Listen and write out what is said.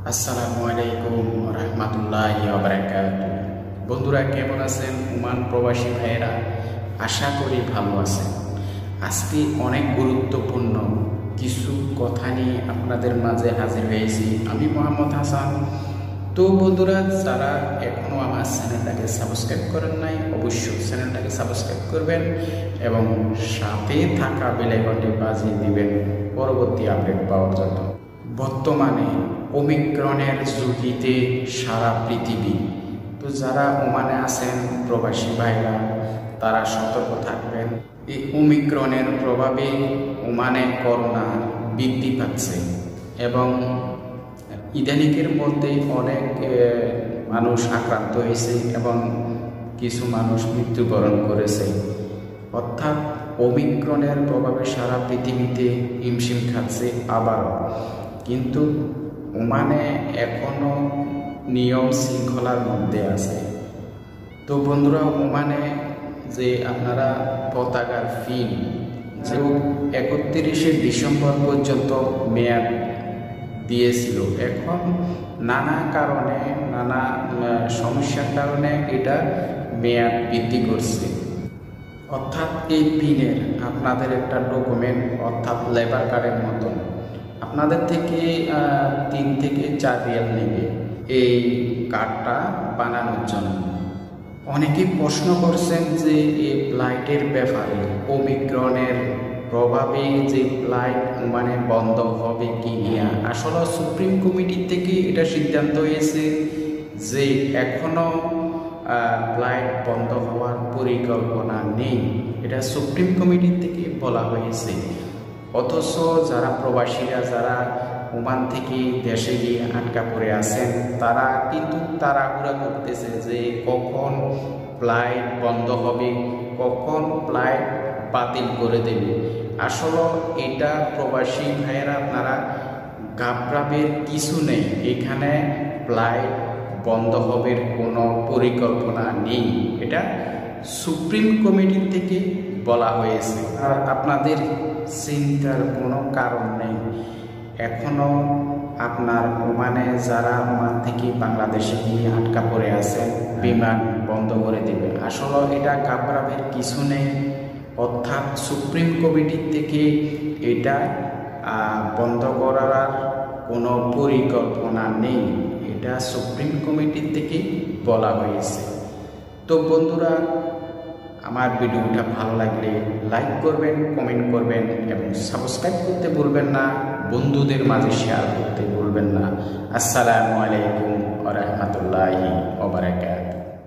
আসসালামু আলাইকুম রহমতুল্লাহি ওয়া বারাকাতুহু। বন্ধুরা কেমন আছেন? ওমান প্রবাসী ভাইয়েরা, আশা করি ভালো আছেন। আজকে অনেক গুরুত্বপূর্ণ কিছু কথা নিয়ে আপনাদের মাঝে হাজির হয়েছি। আমি মোহাম্মদ হাসান। তো বন্ধুরা, যারা এখনও আমার চ্যানেলটাকে সাবস্ক্রাইব করেন নাই, অবশ্যই চ্যানেলটাকে সাবস্ক্রাইব করবেন এবং সাথে থাকা বেল আইকনটি বাজিয়ে দিবেন পরবর্তী আপডেট পাওয়ার জন্য। বর্তমানে ওমিক্রনের ঝুঁকিতে সারা পৃথিবী। তো যারা ওমানে আছেন প্রবাসী ভাইরা, তারা সতর্ক থাকবেন। এই ওমিক্রনের প্রভাবে ওমানে করোনা বৃদ্ধি পাচ্ছে এবং ইদানিকের মধ্যে অনেক মানুষ আক্রান্ত হয়েছে এবং কিছু মানুষ মৃত্যুবরণ করেছে। অর্থাৎ ওমিক্রনের প্রভাবে সারা পৃথিবীতে হিমশিম খাচ্ছে আবারও। কিন্তু ওমানে এখনো নিয়ম শৃঙ্খলার মধ্যে আছে। তো বন্ধুরা, ওমানে যে আপনারা পতাকার ফিন যে 31শে ডিসেম্বর পর্যন্ত মেয়াদ দিয়েছিল, এখন নানা কারণে নানা সমস্যার কারণে এটা মেয়াদ বৃদ্ধি করছে। অর্থাৎ এই পিনের আপনাদের একটা ডকুমেন্ট, অর্থাৎ লেবার কার্ডের মতন, আপনাদের থেকে 3 থেকে 4 রিয়াল নেবে এই কার্ডটা বানানোর জন্য। অনেকেই প্রশ্ন করছেন যে এই ফ্লাইটের ব্যাপারে ওমিক্রনের প্রভাবে যে ফ্লাইট মানে বন্ধ হবে কি না। আসলে সুপ্রিম কমিটি থেকে এটা সিদ্ধান্ত হয়েছে যে এখনো ফ্লাইট বন্ধ হওয়ার পরিকল্পনা নেই। এটা সুপ্রিম কমিটি থেকে বলা হয়েছে। অথচ যারা প্রবাসীরা, যারা ওমান থেকে দেশে গিয়ে আটকা পড়ে আছেন, তারা কিন্তু তাড়াহুড়া করতেছে যে কখন ফ্লাইট বন্ধ হবে, কখন ফ্লাইট বাতিল করে দেবে। আসলে এটা প্রবাসী ভাইয়েরা, আপনারা ঘাবড়াবের কিছু নেই। এখানে ফ্লাইট বন্ধ হবে কোনো পরিকল্পনা নেই। এটা সুপ্রিম কমিটি থেকে বলা হয়েছে। আর আপনাদের চিন্তার কোনো কারণ নেই। এখনও আপনার ওমানে যারা ওমান থেকে বাংলাদেশে গিয়ে আটকা পড়ে আছেন, বিমান বন্ধ করে দেবে। আসলে এটা ঘাবড়াবের কিছু নেই। অর্থাৎ সুপ্রিম কমিটির থেকে এটা বন্ধ করার কোনো পরিকল্পনা নেই। এটা সুপ্রিম কমিটির থেকে বলা হয়েছে। তো বন্ধুরা, আমার ভিডিওটা ভালো লাগলে লাইক করবেন, কমেন্ট করবেন এবং সাবস্ক্রাইব করতে ভুলবেন না। বন্ধুদের মাঝে শেয়ার করতে ভুলবেন না। আসসালামু আলাইকুম ওয়া রাহমাতুল্লাহি ওয়া বারাকাতুহু।